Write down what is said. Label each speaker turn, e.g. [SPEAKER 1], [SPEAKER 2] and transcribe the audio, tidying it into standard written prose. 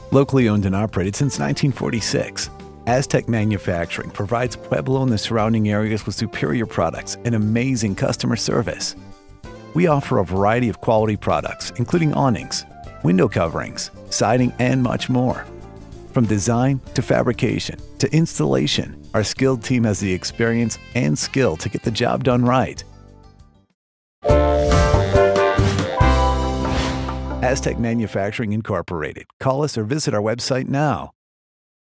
[SPEAKER 1] Locally owned and operated since 1946, Aztec Manufacturing provides Pueblo and the surrounding areas with superior products and amazing customer service. We offer a variety of quality products, including awnings, window coverings, siding, and much more. From design to fabrication to installation, our skilled team has the experience and skill to get the job done right. Aztec Manufacturing Incorporated. Call us or visit our website now.